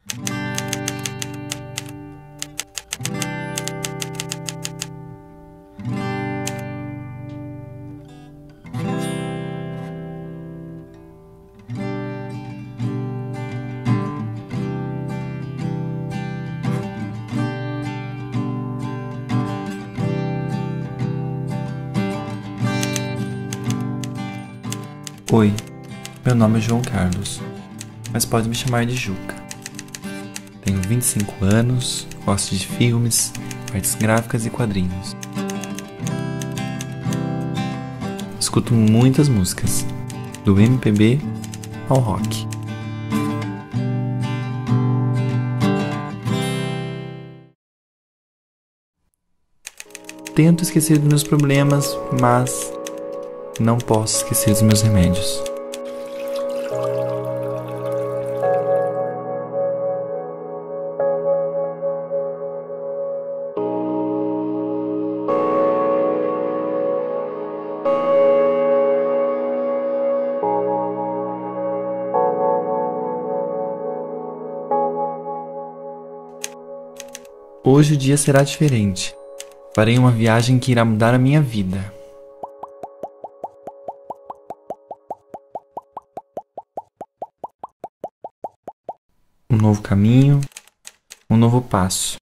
Oi, meu nome é João Carlos, mas pode me chamar de Juca. Tenho 25 anos, gosto de filmes, artes gráficas e quadrinhos. Escuto muitas músicas, do MPB ao rock. Tento esquecer dos meus problemas, mas não posso esquecer dos meus remédios. Hoje o dia será diferente. Farei uma viagem que irá mudar a minha vida. Um novo caminho, um novo passo.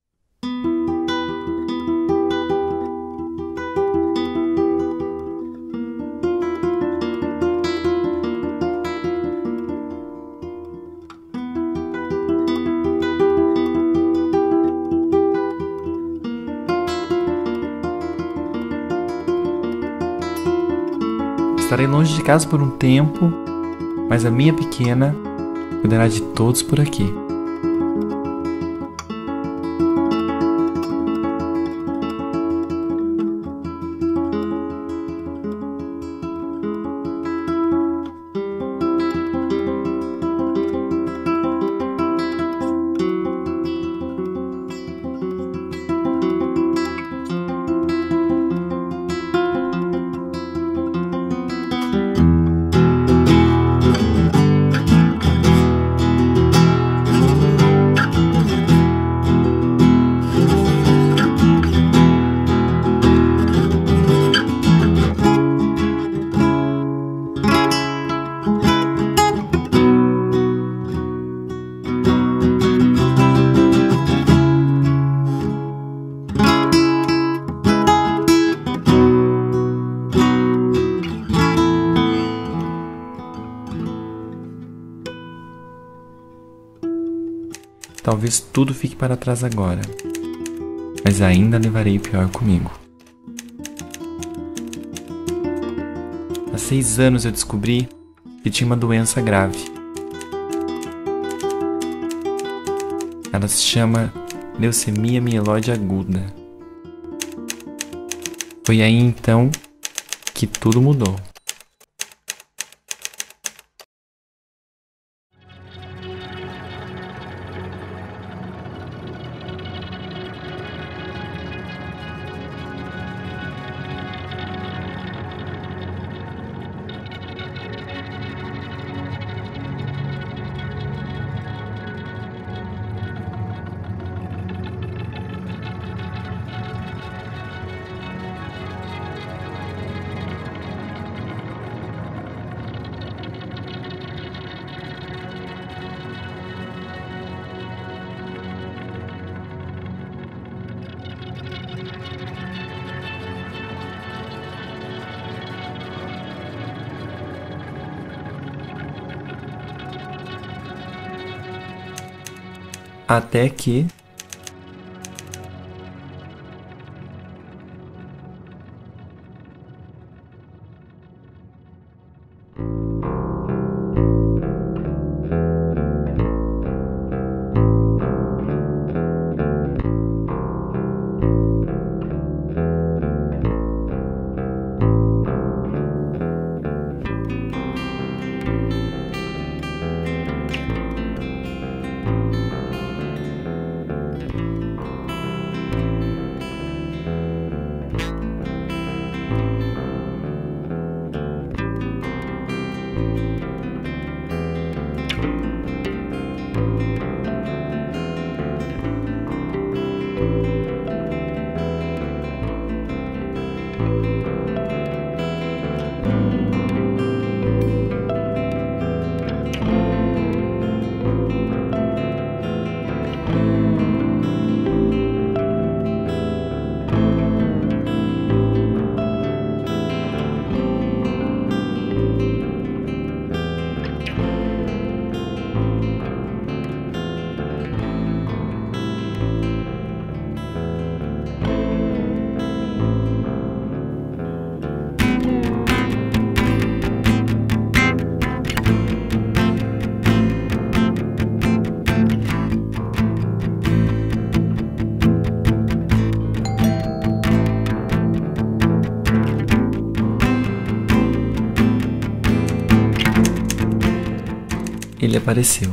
Estarei longe de casa por um tempo, mas a minha pequena cuidará de todos por aqui. Talvez tudo fique para trás agora, mas ainda levarei o pior comigo. Há 6 anos eu descobri que tinha uma doença grave. Ela se chama leucemia mieloide aguda. Foi aí então que tudo mudou. Até que ele apareceu.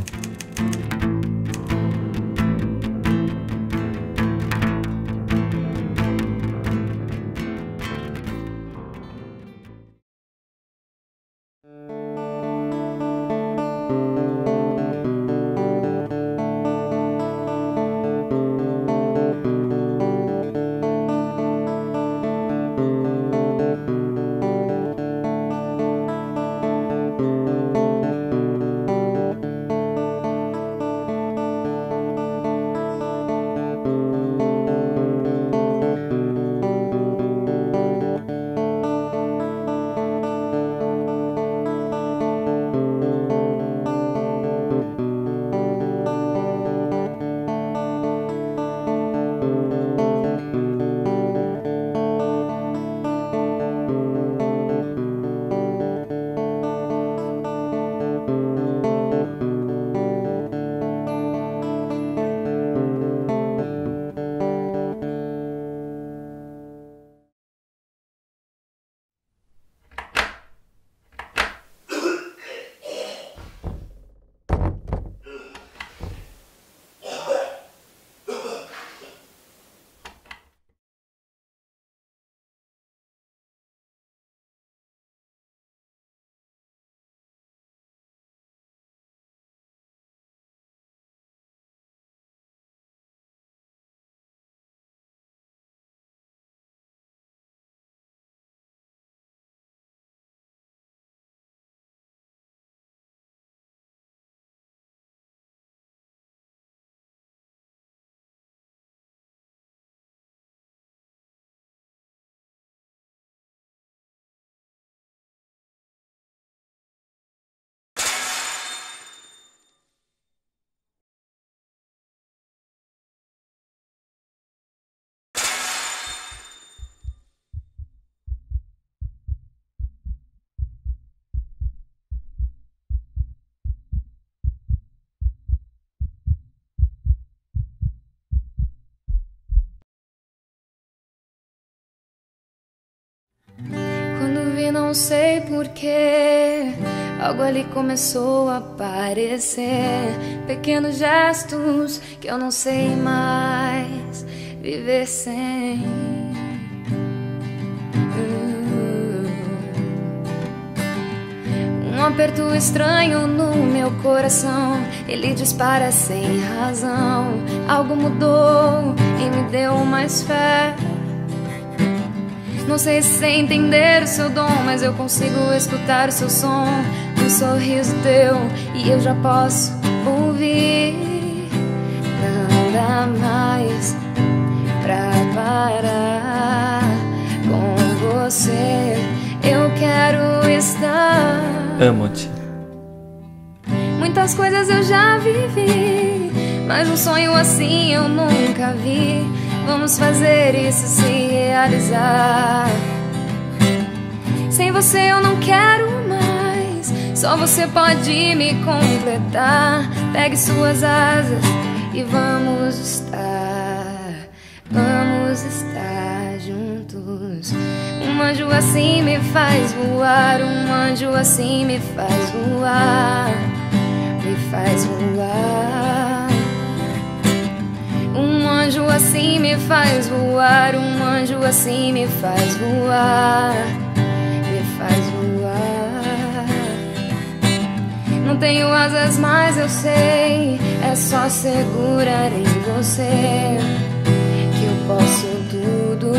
Quando vi, não sei porquê, algo ali começou a aparecer. Pequenos gestos que eu não sei mais viver sem. Um aperto estranho no meu coração, ele dispara sem razão. Algo mudou e me deu mais fé. Não sei se sei entender o seu dom, mas eu consigo escutar o seu som. Um sorriso teu e eu já posso ouvir. Não dá mais pra parar com você. Eu quero estar. Amo-te. Muitas coisas eu já vivi, mas um sonho assim eu nunca vi. Vamos fazer isso se realizar. Sem você eu não quero mais, só você pode me completar. Pegue suas asas e vamos estar juntos. Um anjo assim me faz voar, um anjo assim me faz voar, me faz voar. Um anjo assim me faz voar, um anjo assim me faz voar, me faz voar. Não tenho asas, mas eu sei, é só segurar em você que eu posso tudo.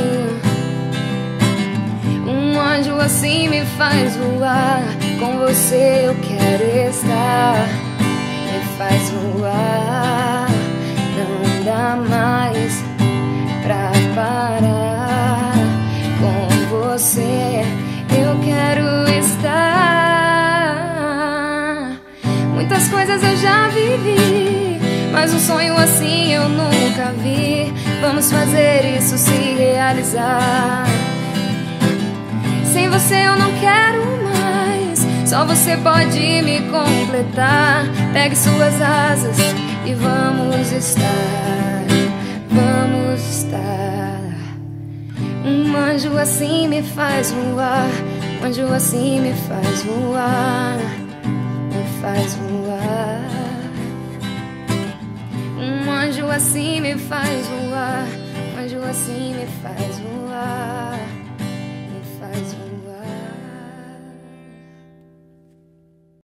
Um anjo assim me faz voar, com você eu quero estar, me faz voar. Não dá mais pra parar com você. Eu quero estar. Muitas coisas eu já vivi, mas um sonho assim eu nunca vi. Vamos fazer isso se realizar. Sem você eu não quero mais, só você pode me completar. Pegue suas asas e vamos estar, vamos estar. Um anjo assim me faz voar, um anjo assim me faz voar, me faz voar. assim me faz voar, um anjo assim me faz voar.